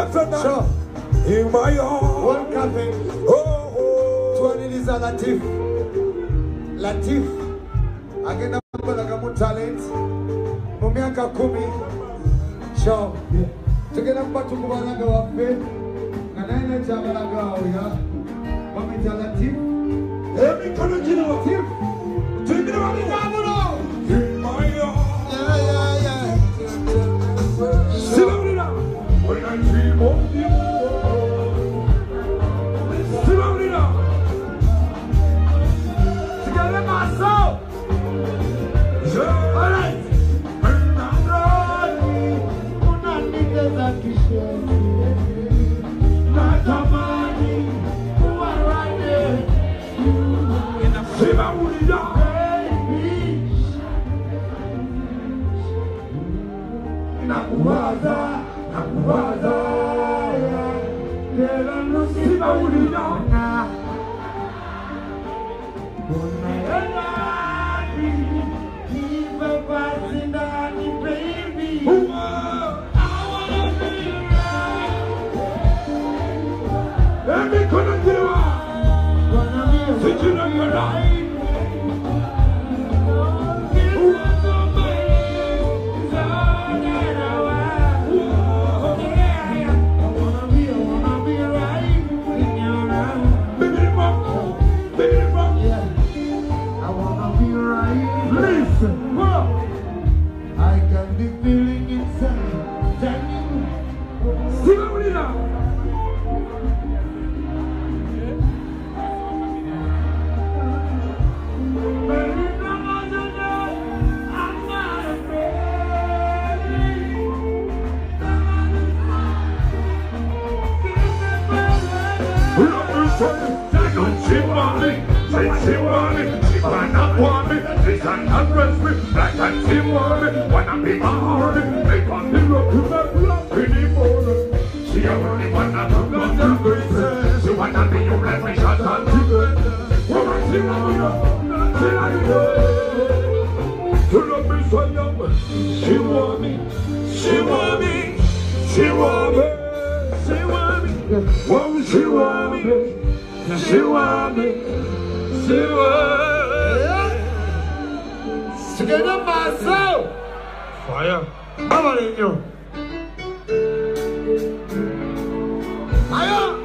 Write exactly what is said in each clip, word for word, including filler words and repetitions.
Atana. Sure. In my own. One cafe. Oh, oh. Twenty is a Latif. Latif. Again, I'm going to talent. Mumiaka Kumi. Sure. Together, I'm going to go and go up there. And I know Jabalaga, yeah. Mami Latif. Every kind of Latif. Take me around the Jabalo. In my own. Yeah, yeah, yeah. Sit down now. When I dream of you. Sit down now. Together, my soul. All right. Nakuwaza, nakuwaza, kila nusiba uliona. Unaendani, nipe basi ndani, baby. I wanna be right. Let me connect you up. Wanna be right. Sit you on your right. I can be feeling inside. See what we now. Black and she want me, wanna be my heart. Make on the rock to the block anymore. She only wanna come down the grace. She wanna be your let me shut on the bed. Woman, she want me up, she like it. To love me so young, she want me, she want me, she want me, she want me. Whoa, she want me, she want me, she want me. Together myself. Fire. How about you? Fire.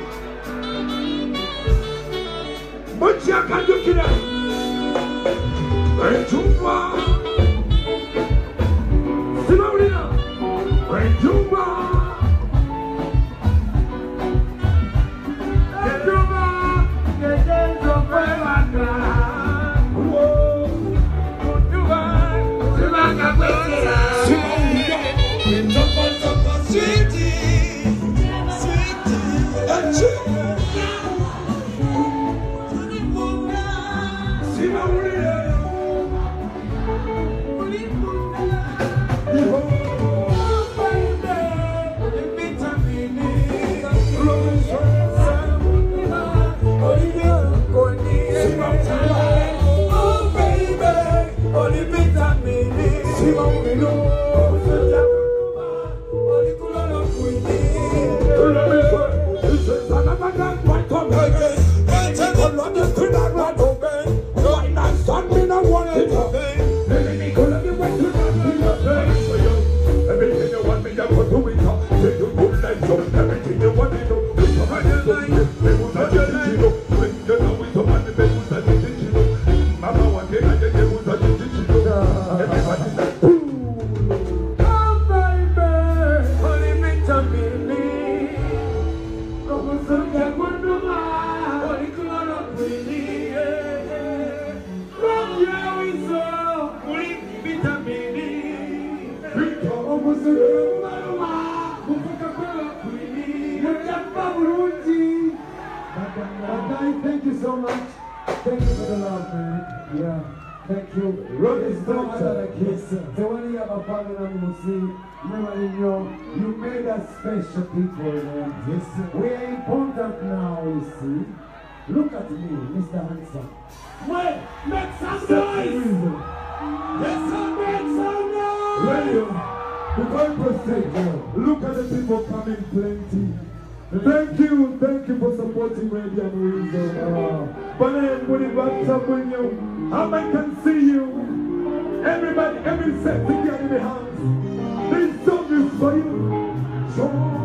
What you can do today? When you want. Simona. When you want. Get over. Get over. Thank you so much. Thank you for the love, man. Yeah. Thank you. It's so much of a kiss. So when you have a family and see, you made us special people, man. Yes, sir. We are important now, you see. Look at me, Mister Handsome. Wait, make some noise! Yes, sir, make some noise! Radio, before I proceed, look at the people coming plenty. Thank you, thank you for supporting Radiant Wisdom. But I am putting back up with you. How I can see you. Everybody, every set together in the hands. This song is for you. So,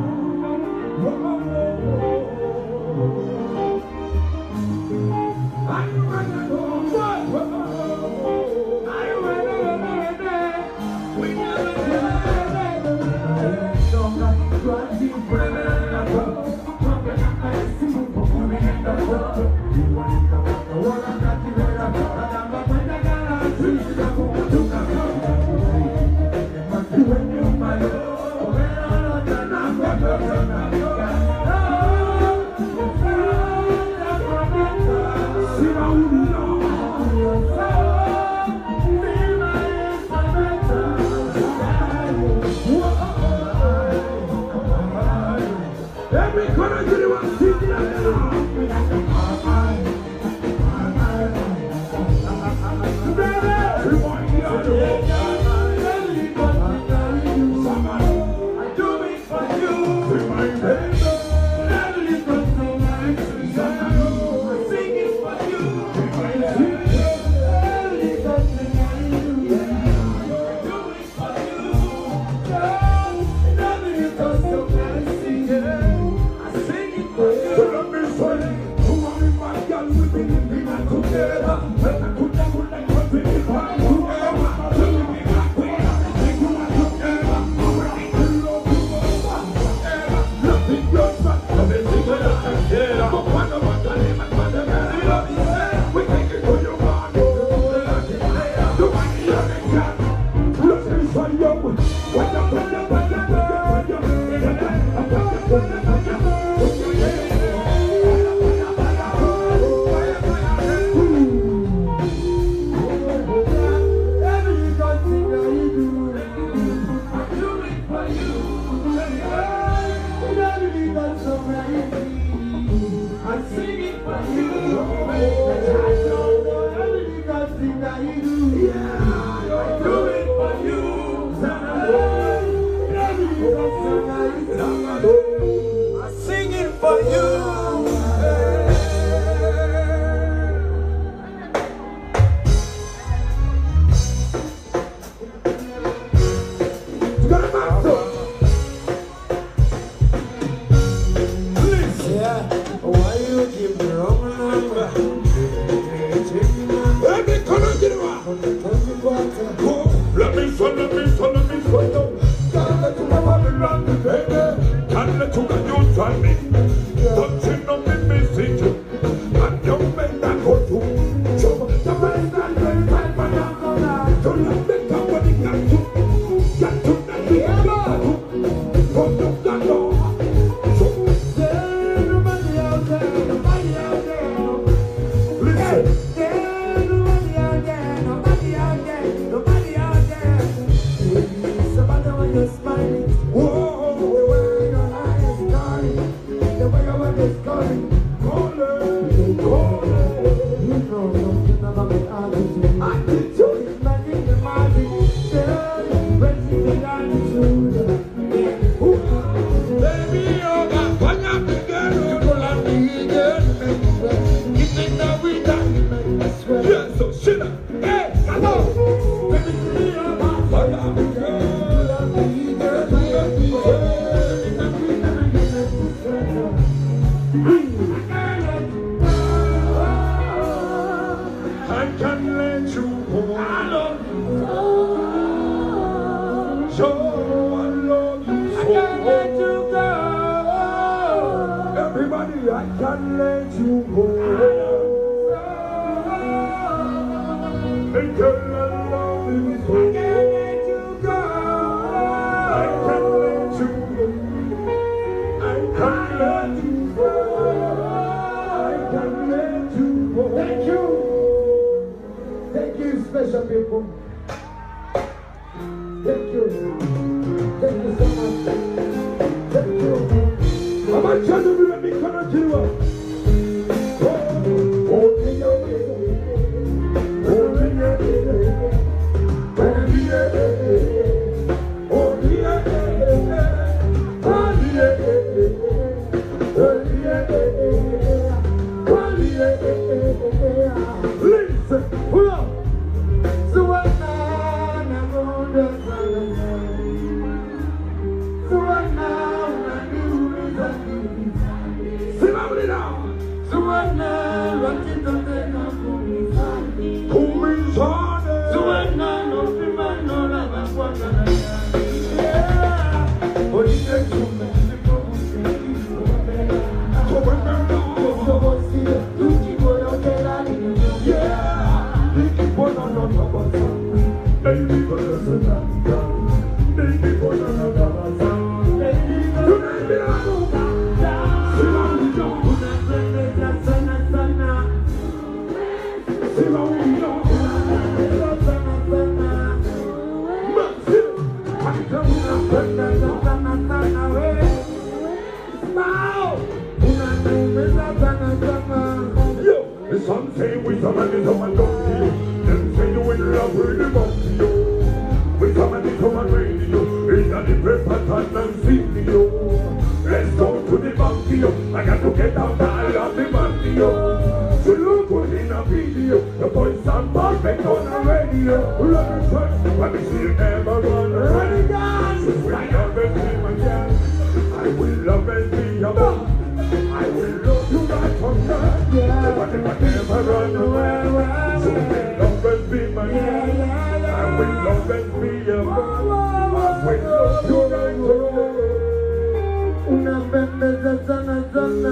Some say we some and some and don't you. Them say you in love with the monkey. We some and some and radio. It's not the press pattern and video. Let's go to the monkey. I got to get out all of the monkey. So look good in a video. The boys are perfect on the radio. Run the track, let me see you ever run. Ready guys, we love and be my girl. I will love and be your mom. I will love you right from God. Never, never, never run away. So will love and be my girl. I will love and be your mom. I will love you right from God. Una bembeza sana sana.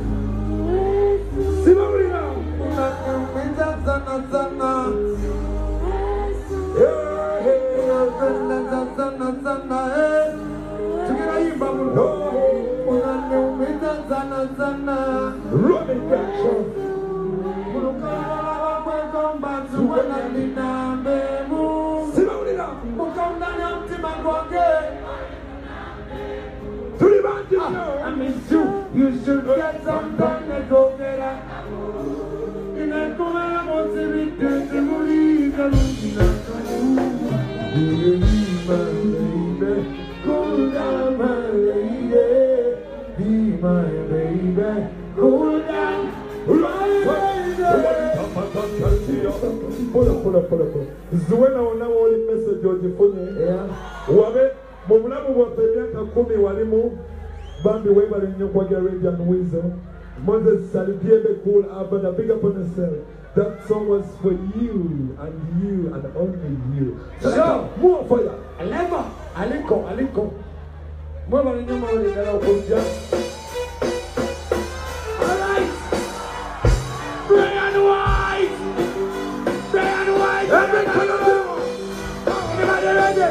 Simamina. Una bembeza sana sana. Yeah, una bembeza sana sana. Tukira imba mulo. Una bembeza sana sana. Running action. Mulukala kwa komba tuwana ninambe mu. Simamina. Mukaunda nyamti mangwange. To the band, you know. I miss you. You should get some time to go get up. In a corner, I'm on the return to believe that I'm my baby. Cool down, my lady. Be my baby. Cool down, my baby. Pull up, pull up, pull up, pull up. Zuena ona wali message yote phone. Yeah. Wabe. Mumulamu wa pemyaka kumi walimu Bambi webale nnyo kwa Arabian Wisdom. Moses Salibie cool Abada, big up on yourself. That song was for you and you and only you. So, so more for you. Alema, Aliko, Aliko. Mwebale nnyo mwali kala okunja. Alright. Grey and white. Grey and white. Every color. Everybody ready?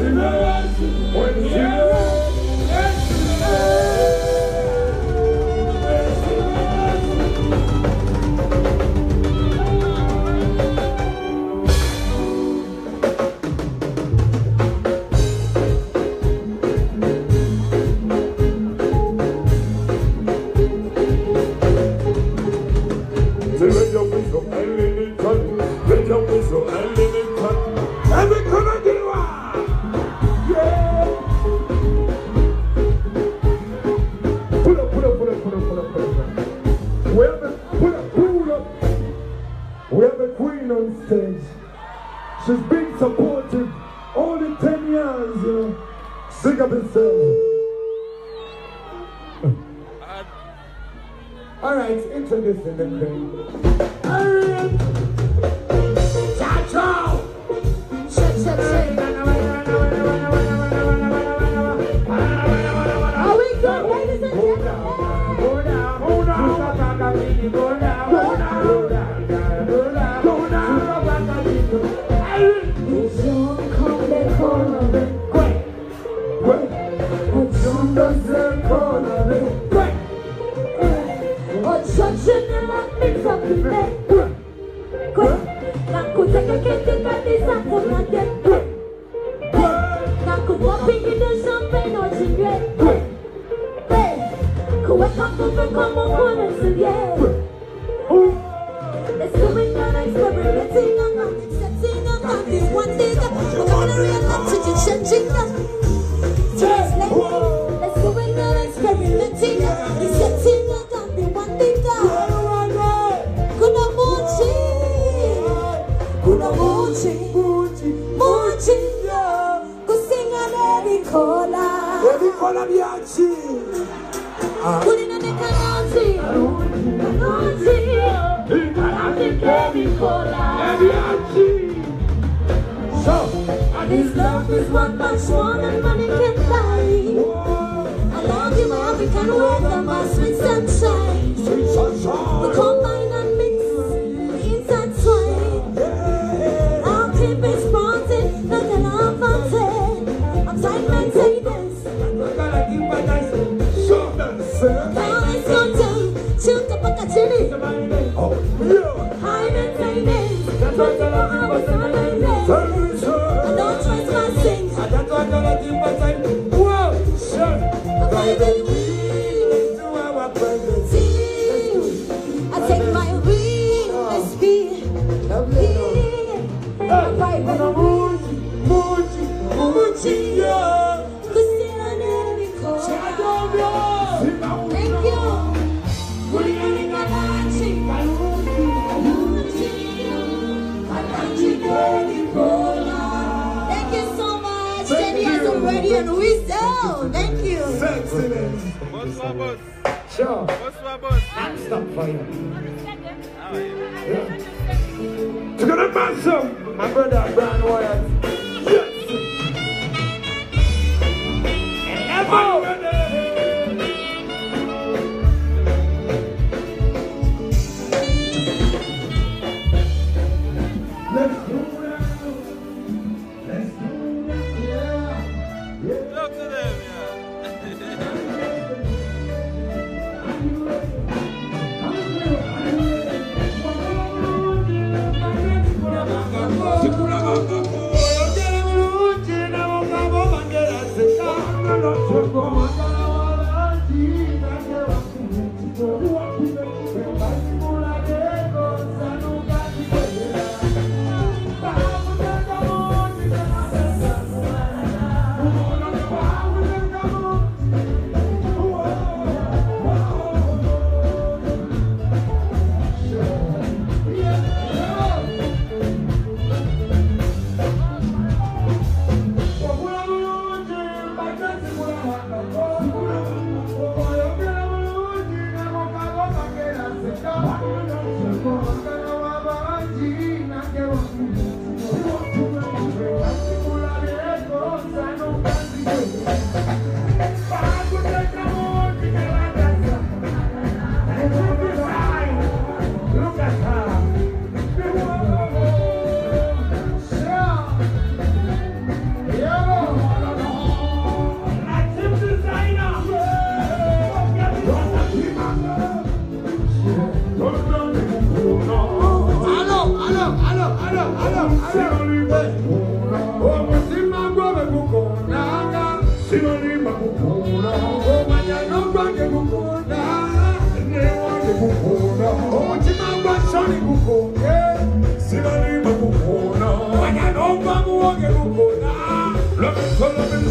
She's been supportive all the ten years, you know. Big up himself. All right, introducing the queen. Ariel. Chacho. Shit, shit, shit. Are we good, ladies and gentlemen? Go down, go down, go down, go down, go down, go down, go down, go down. It's your corner, corner, quick. What you doesn't call it, quick. Oh, church in the rock, mix up the bed. Quick. Naku take a kid, and this up for my dead. Quick. Naku popping in the champagne or cigarette. Quick. Quick, come over, come on, one and say yeah. Let's do it now, experimenting on my setting on my this one day. We're gonna react to the changing up. Translate. Let's do it now, experimenting on the setting on my one day. Kuna mochi, kuna mochi, mochi, mochi. Kusinga neri kola, Baby, call up Yachi. kulina ne kananzi, kananzi. So, And his love is what much more than money can buy. I love you, my African weather, my sweet sunshine. sweet sunshine. We combine and mix, intertwine. Our keep it sponsored, nothing I'm wanted. I'm tight maintenance. I gotta keep my nice so dance. Now it's your turn. Chill up a chili. Oh, yeah. High maintenance. That's what I was on my Tell leg. me, sir. I don't trust my things. I don't want to keep my time. Whoa, sure. Private wheel to our private. I take my real speed. Lovely. I'm private. Muji, Muji, Muji, yeah. Christina Nerico. Thank you. Kulinika Nachi. Thank you so much. ten years already and wisdom. Thank you. Excellent. Boss for boss. Sure. Boss for boss. Stop fire. How are you? Yeah. To get a massive, my brother Brian Wyatt. Yes. Ever. Let's go now. Let's go now. Yeah. Talk to them,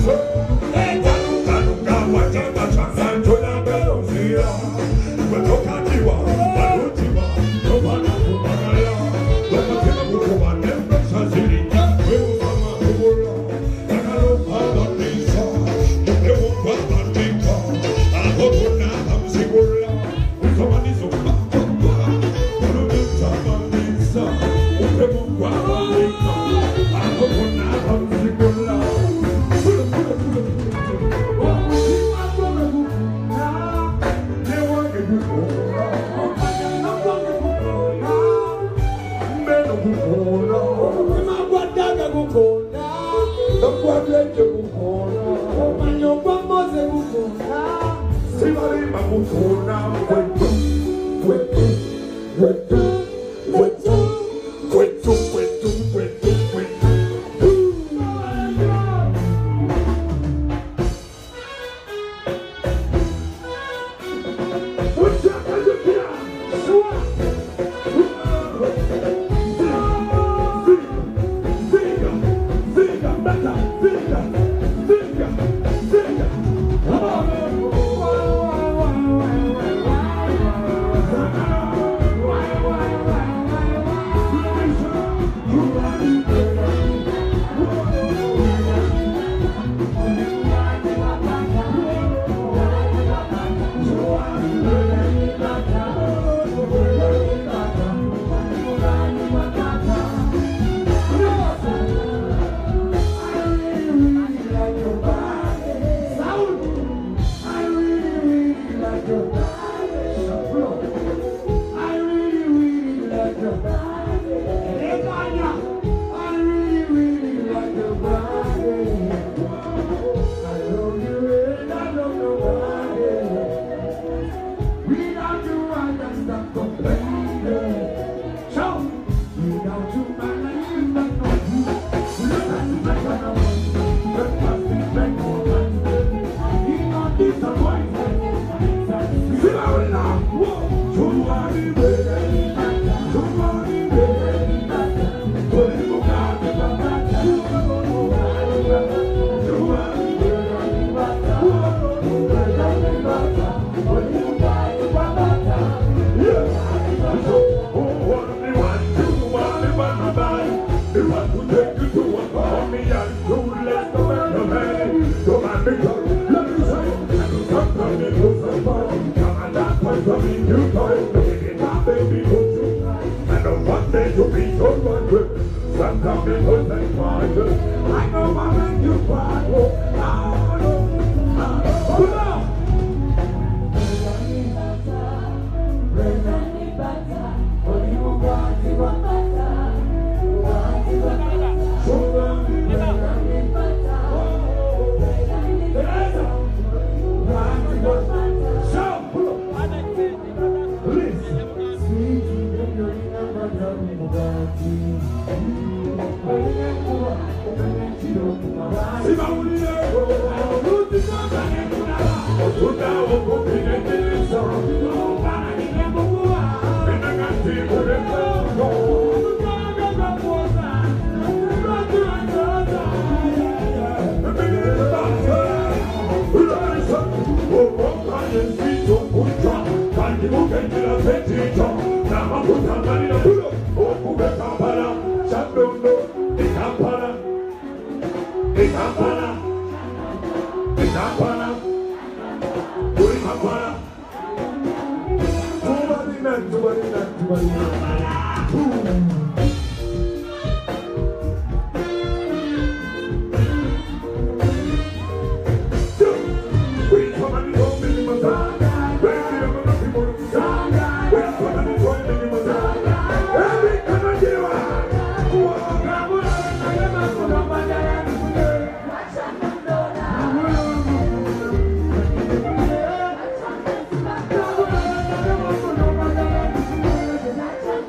Thank you.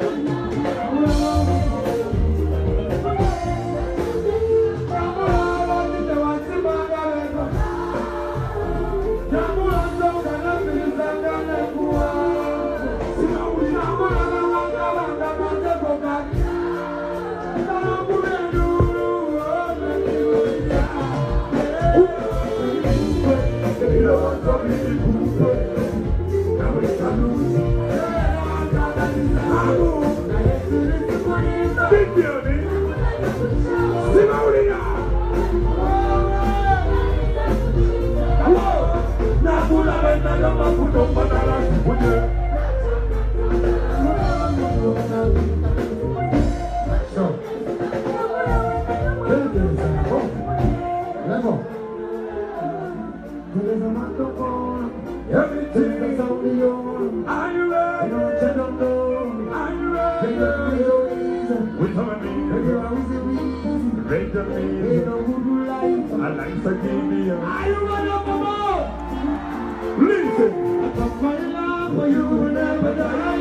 Benjamin. I like Sardinia. Are you ready to come on? Listen. I got my love for you will never die.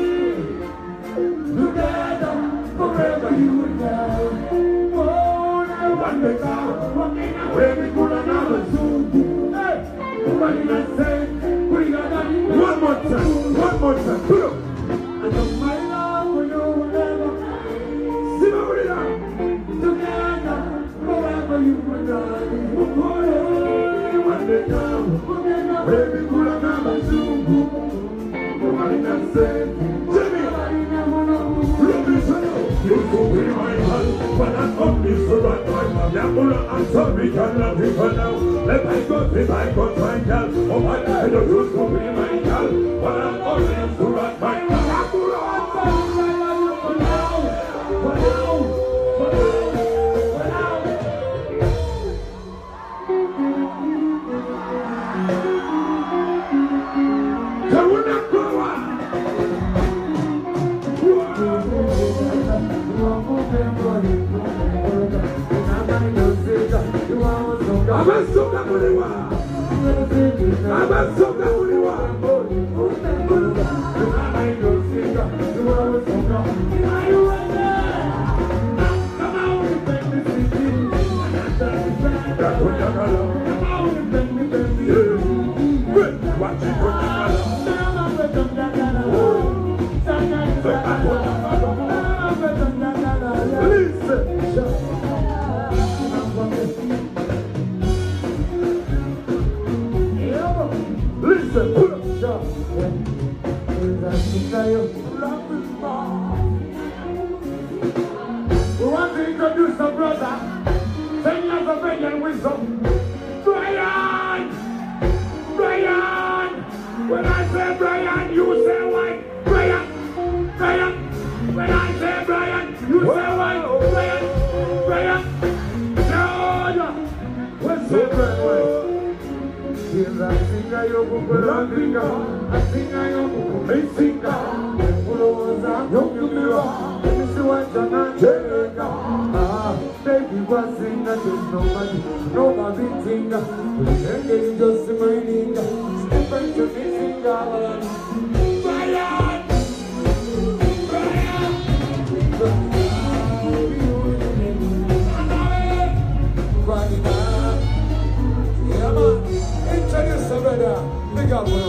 Together, forever you will die. Oh, never one day now. Where we could another soon. Hey, what did I say? One more time. One more time. Put up. I got my love for you will never die. Together, forever you will die. One day now. Where we could another soon. What did I say? Jimmy. You go in my hand, but I come this to right time. Yamura and sorry, can love you for now. Let I go, if I go try girl. Oh my God, you just go in my girl, but I'm always to right time. Yamura and sorry, I love you for now. For now, for now, for now. Karuna Kawa. Abasoka muliwa Abasoka muliwa Listen, put up shot. We want to introduce a brother, ten years of age and wisdom. Brian! Brian! When I say Brian, you say what? Brian! Brian! When I say Brian, you say what? Brian! Brian! Georgia! What's up, Brian? I sing a yoku kuranginga, I sing a yoku kumisinga. Uloza yokumiwa, umisiwa jana jenga. Ah, baby wasinga, there's nobody, nobody tinga. Ulenge just mininga, step into the singa. Brian, Brian, Brian. Yeah, man. Introduce the brother. Big up, bro.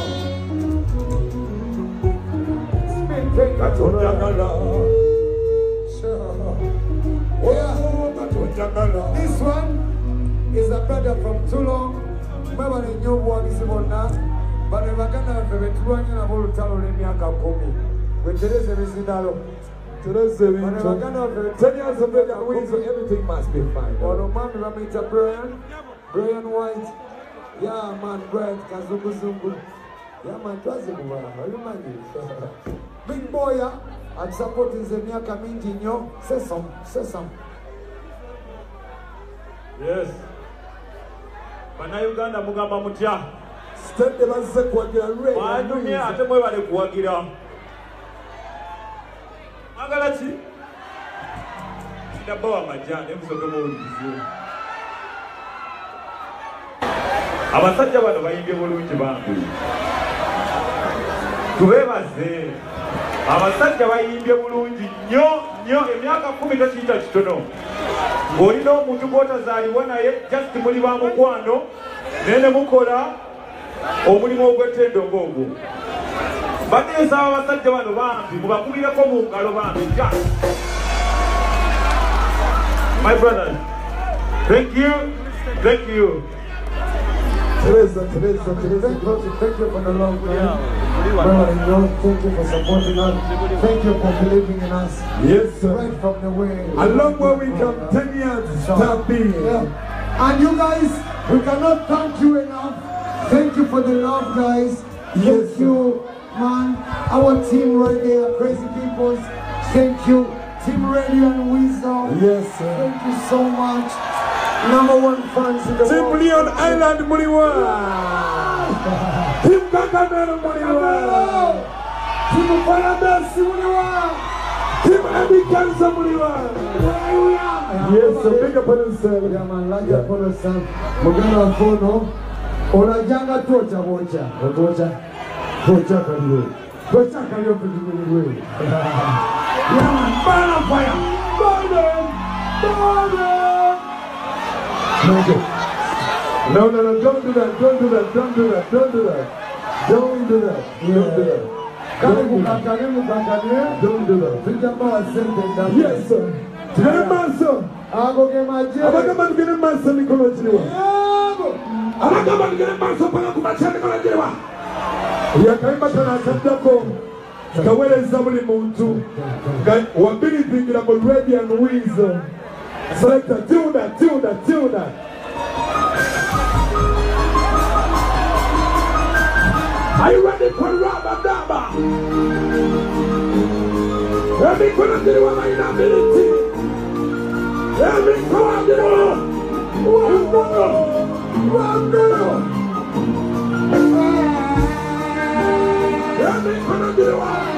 Spin take that on Jangala. Sure. Yeah. This one is a brother from Toulon. Remember the new one is about now. But the Magana of the Vetuan and a whole town in Yakakomi. With today's Evisidalo. Today's Evisidalo. Ten years of brother wins, so everything must be fine. Or the man will meet a Brian. Brian White. Yeah, man, Brad, Kazuku Zungu. Yeah, man, Kazuku, how you mind? Big boy, I'm supporting Zemia Kaminjinyo. Say some, say some. Yes. Bana Uganda mugamba mutya. Step the last kwagira re. Wanyumye ate mwe bale kuwagira. Magala chi? Ndabawa majani, emusoke mu uliziyo. Abasajja bano bayimbye bulungi bangu. Tubebaze. Abasajja bayimbye bulungi nnyo nnyo emyaka kumi tekiyita kitono. Ng'olina omuntu gw'otazaalibwa naye just muli ba mukwano nene mukola omulimu ogw'ettendo ng'ogwo. Bateesa abasajja bano bambi mubakubireko mu ngalo bambi. My brothers, thank you, thank you. Teresa, Teresa, Teresa, thank you for the love, man. Brother, thank you for supporting us. Thank you for believing in us. Yes, sir. Right from the way. Along where we come, ten years, stop being. Yeah. And you guys, we cannot thank you enough. Thank you for the love, guys. Thank Yes, you, man. Our team right there, Crazy Peoples. Thank you, Team Radio and Wisdom. Yes, sir. Thank you so much. Number one fans in the Team world. Leon Island Muliwa. Team Kakamero Muliwa. Team Paradise Muliwa. Tim Eddie Cancer Muliwa. Yes, so big up on himself. Yeah, man, like yeah. Upon himself. Mugana Fono. Ola Janga Tocha Bocha. Tocha. Tocha Kalio. Tocha Kalio for the way. Yeah, man, burn on fire. Burn them. Burn them. No, no, no, don't do that. Don't do that. Don't do that. Don't do that. Don't do that. Don't do that. Don't do that. Don't do that. Yes, sir. Today, master. I'm going to get a master. I'm going to get a master. I'm going to get a master. I'm going to get a master. Yakaimbatana Sandako, Kawele Zabuli Muntu, Wabini thinking about ready and wisdom. Selector, tune that, tune that, tune that. Are you ready for Rabba Daba? Every corner of the one inability. Every corner of the one. One girl. One girl. Every corner of the one.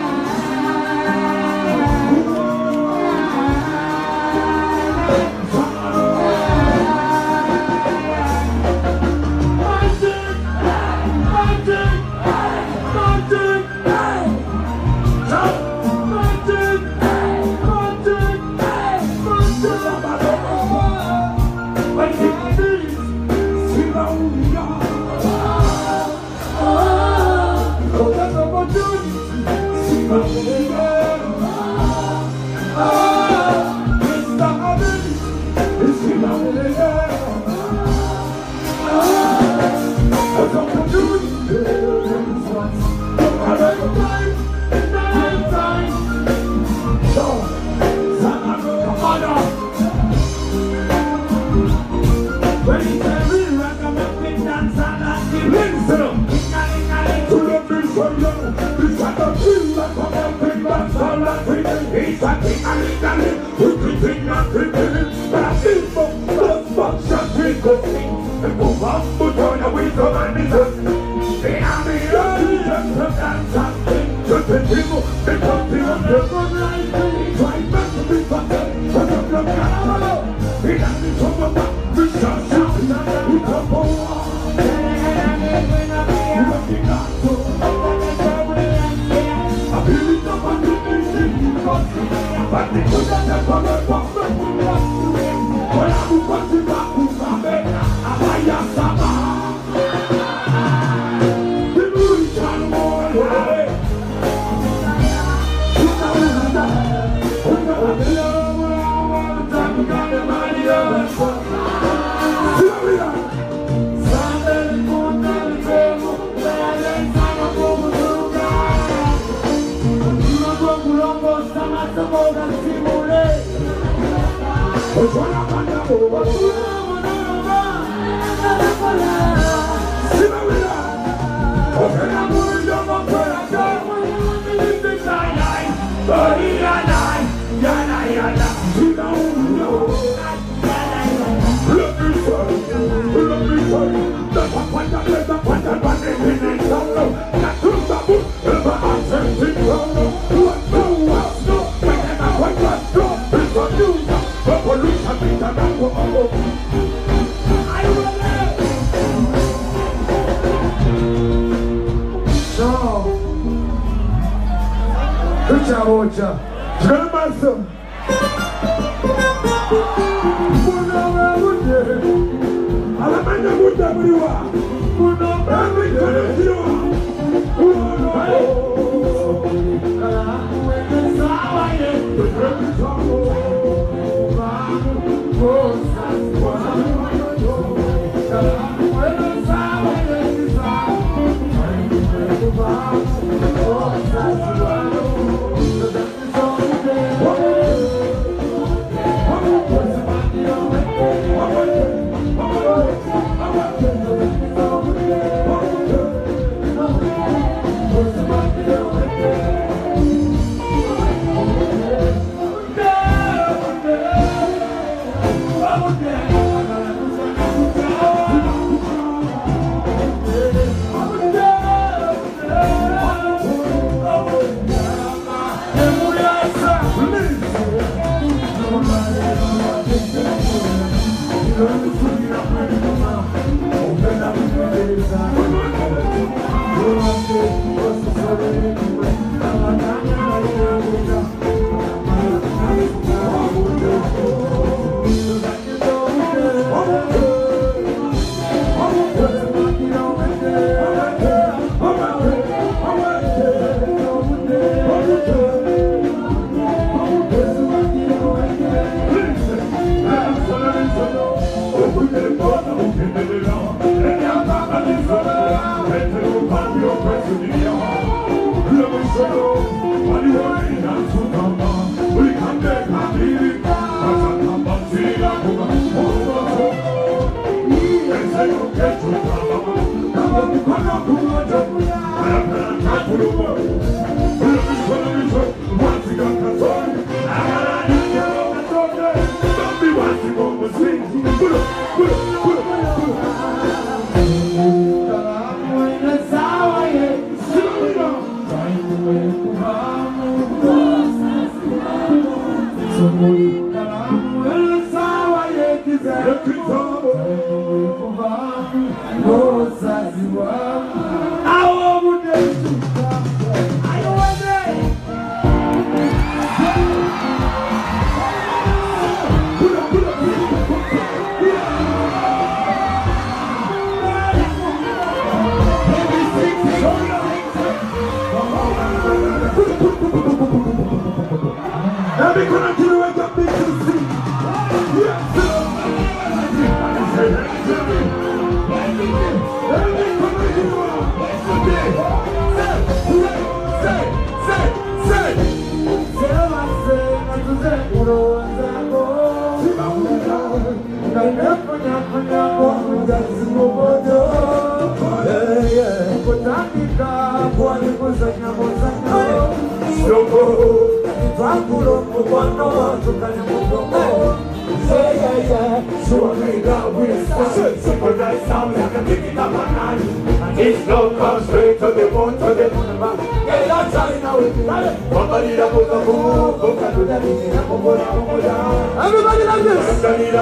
Everybody like this.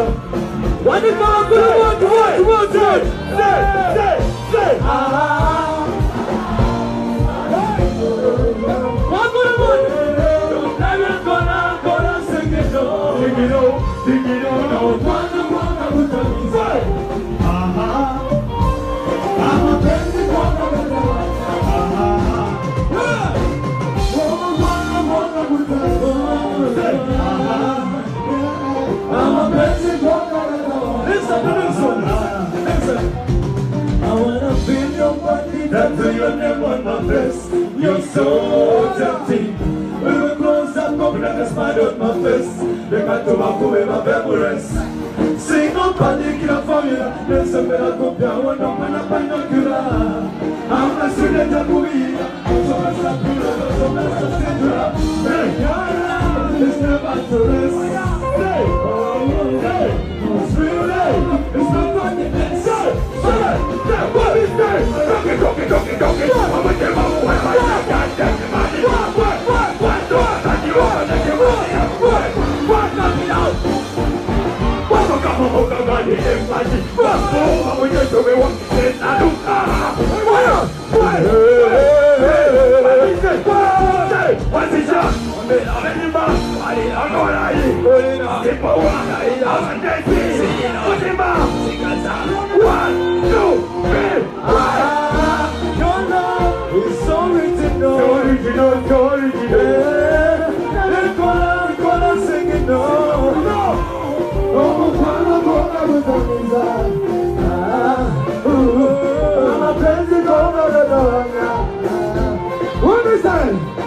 When it comes to the one, to one, to one, say, say, say, say. Ah. One for the one. Never gonna, gonna sing it, no. Sing it, no. Sing it, no. No one, no one, I will tell you. Say. Ah. I'm a basic one, I will tell you. Ah. One, one, one, I will tell you. Say. Ah. I'm a basic one, I will tell you. Listen to this one. Listen. I wanna feel your body, that's your name on my face. You're so tempting. We were close up, open and a smile on my face. They got to walk away my memories. Sing on panic in a formula. There's a better go down when I'm in a binocular. I'm a student of movie. So much a killer, so much a singular. Hey, your it's never to rest. Hey, oh, hey, it's real day. It's not funny. Say, say, say, what is that? Cookie, cookie, cookie, cookie. I'm with them all the way. I got that money. What, what, what, what, what, what, you want to get money? What, what, knock it out. What, what, come on, hold on, I need him, I need. What, what, we get to me, what, it's not do. Ah, what, what, hey, hey, hey, hey, what's it, John? I'm in the back. I need, I'm going to eat. People want to eat. I'm going to eat. What's it, man? One, two, three. Ah, your love is so original. So original, so original. Yeah. They're gonna, they're gonna sing it, no. No. Oh, gonna, gonna, gonna, gonna. Ah, ooh. I'm a crazy gonna, gonna, gonna. What is that?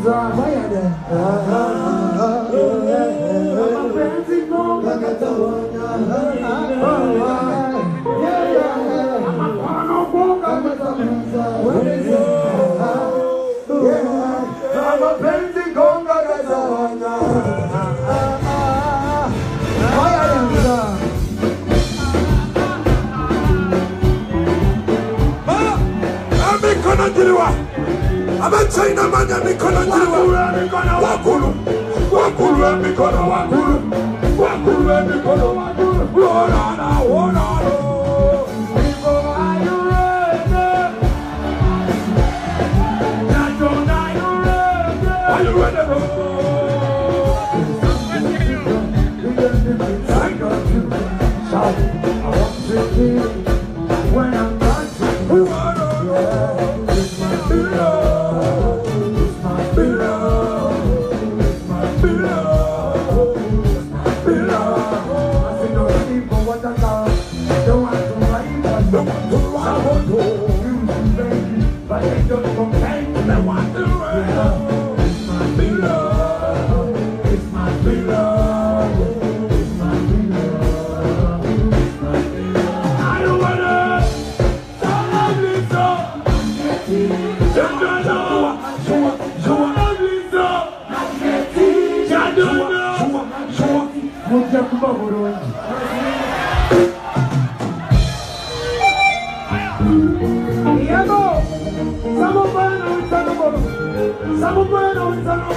China manya mikono njiriwa wakulu wakulu wa mikono wakulu wakulu wa mikono wakulu wonana wonana are you ready? I got you. Shout, I want to hear when I'm dancing. It's my pillow. It's my pillow. It's my pillow. It's my pillow. I say no need for what I got. Don't want to write, but don't want to write. I want to use you, baby, but they just complain. They want to write. It's my pillow. It's my pillow.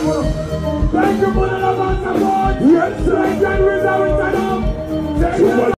Thank you for the love and support. Yes, sir.